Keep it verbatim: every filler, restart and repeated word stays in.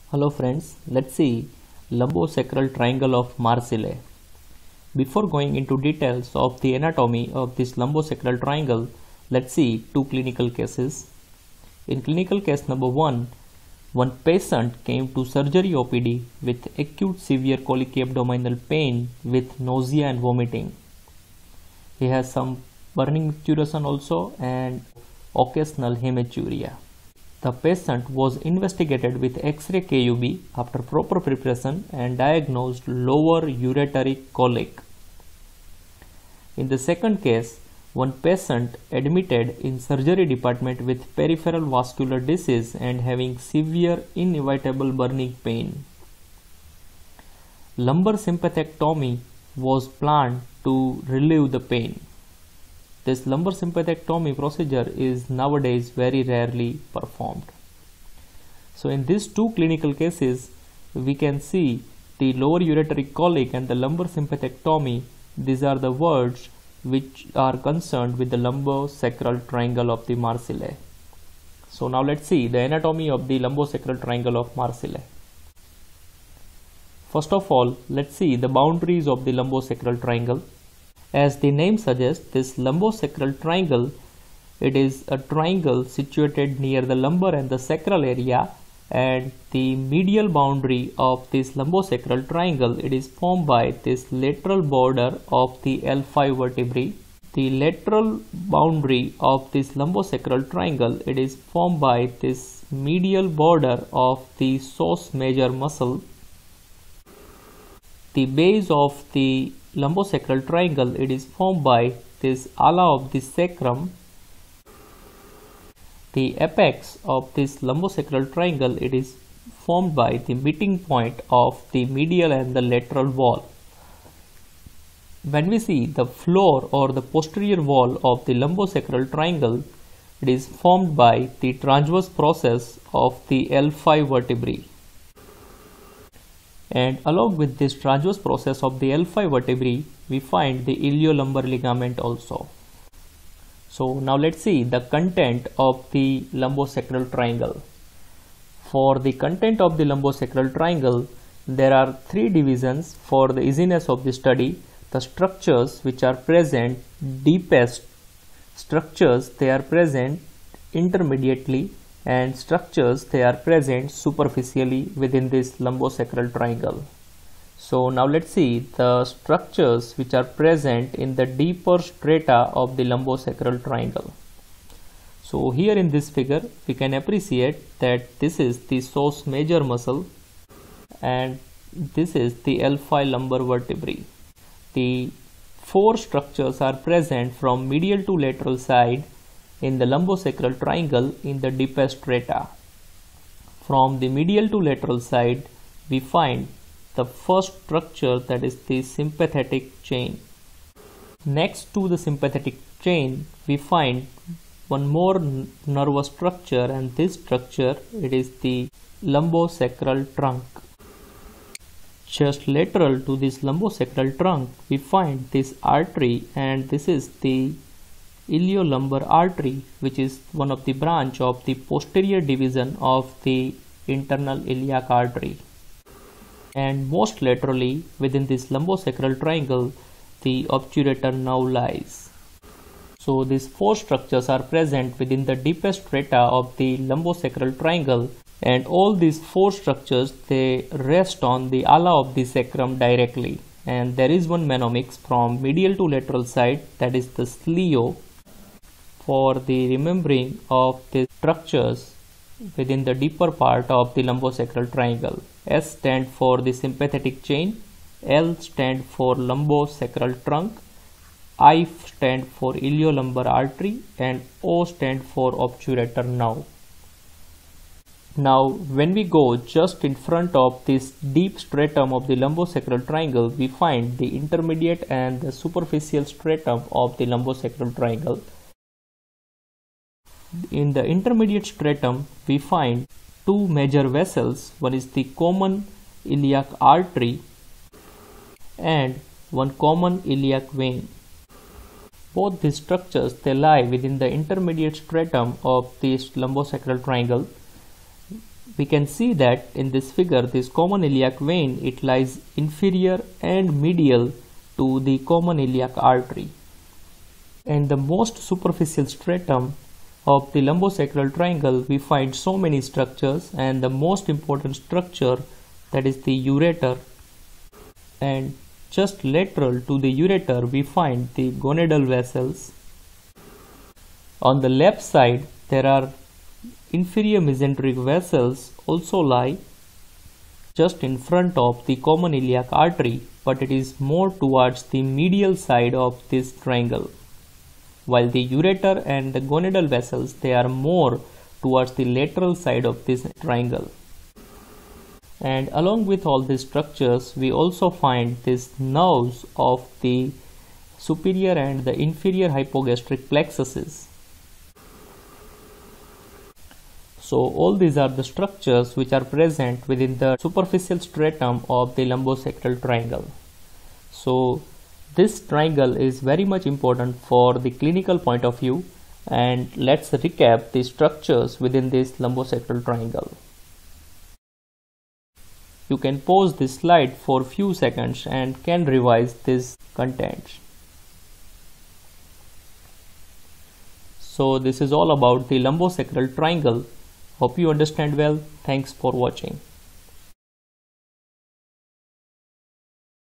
Hello friends, let's see lumbosacral triangle of Marsili. Before going into details of the anatomy of this lumbosacral triangle, let's see two clinical cases. In clinical case number one, one patient came to surgery O P D with acute severe colicky abdominal pain with nausea and vomiting. He has some burning micturition also and occasional hematuria. The patient was investigated with X-ray K U B after proper preparation and diagnosed lower uretary colic. In the second case, one patient admitted in surgery department with peripheral vascular disease and having severe inevitable burning pain. Lumbar sympathectomy was planned to relieve the pain. This lumbar sympathectomy procedure is nowadays very rarely performed. So in these two clinical cases, we can see the lower uretary colic and the lumbar sympathectomy. These are the words which are concerned with the lumbosacral triangle of the Marsili. So now let's see the anatomy of the lumbosacral triangle of Marsili. First of all, let's see the boundaries of the lumbosacral triangle. As the name suggests, this lumbosacral triangle, it is a triangle situated near the lumbar and the sacral area, and the medial boundary of this lumbosacral triangle, it is formed by this lateral border of the L five vertebrae. The lateral boundary of this lumbosacral triangle, it is formed by this medial border of the psoas major muscle. The base of the lumbosacral triangle, it is formed by this ala of the sacrum. The apex of this lumbosacral triangle, it is formed by the meeting point of the medial and the lateral wall. When we see the floor or the posterior wall of the lumbosacral triangle, it is formed by the transverse process of the L five vertebrae. And along with this transverse process of the L five vertebrae, we find the iliolumbar ligament also. So now let's see the content of the lumbosacral triangle. For the content of the lumbosacral triangle, there are three divisions for the easiness of the study. The structures which are present deepest, structures they are present intermediately, and structures they are present superficially within this lumbosacral triangle. So now let's see the structures which are present in the deeper strata of the lumbosacral triangle. So here in this figure we can appreciate that this is the psoas major muscle and this is the L five lumbar vertebrae. The four structures are present from medial to lateral side in the lumbosacral triangle in the deepest strata. From the medial to lateral side, we find the first structure, that is the sympathetic chain. Next to the sympathetic chain, we find one more nervous structure, and this structure, it is the lumbosacral trunk. Just lateral to this lumbosacral trunk, we find this artery, and this is the iliolumbar artery, which is one of the branch of the posterior division of the internal iliac artery. And most laterally within this lumbosacral triangle, the obturator nerve lies. So these four structures are present within the deepest strata of the lumbosacral triangle, and all these four structures they rest on the ala of the sacrum directly. And there is one menomix from medial to lateral side, that is the sleo. For the remembering of the structures within the deeper part of the lumbosacral triangle, S stands for the sympathetic chain, L stands for lumbosacral trunk, I stands for iliolumbar artery, and O stands for obturator nerve. Now when we go just in front of this deep stratum of the lumbosacral triangle, we find the intermediate and the superficial stratum of the lumbosacral triangle. In the intermediate stratum, we find two major vessels. One is the common iliac artery and one common iliac vein. Both these structures they lie within the intermediate stratum of this lumbosacral triangle. we can see that in this figure, this common iliac vein, it lies inferior and medial to the common iliac artery. And the most superficial stratum of the lumbosacral triangle, we find so many structures, and the most important structure, that is the ureter. And just lateral to the ureter, we find the gonadal vessels. On the left side, there are inferior mesenteric vessels also lie just in front of the common iliac artery, but it is more towards the medial side of this triangle, while the ureter and the gonadal vessels, they are more towards the lateral side of this triangle. And along with all these structures, we also find these nerves of the superior and the inferior hypogastric plexuses. So all these are the structures which are present within the superficial stratum of the lumbosacral triangle. So this triangle is very much important for the clinical point of view, and let's recap the structures within this lumbosacral triangle. You can pause this slide for few seconds and can revise this content. So this is all about the lumbosacral triangle. Hope you understand well. Thanks for watching.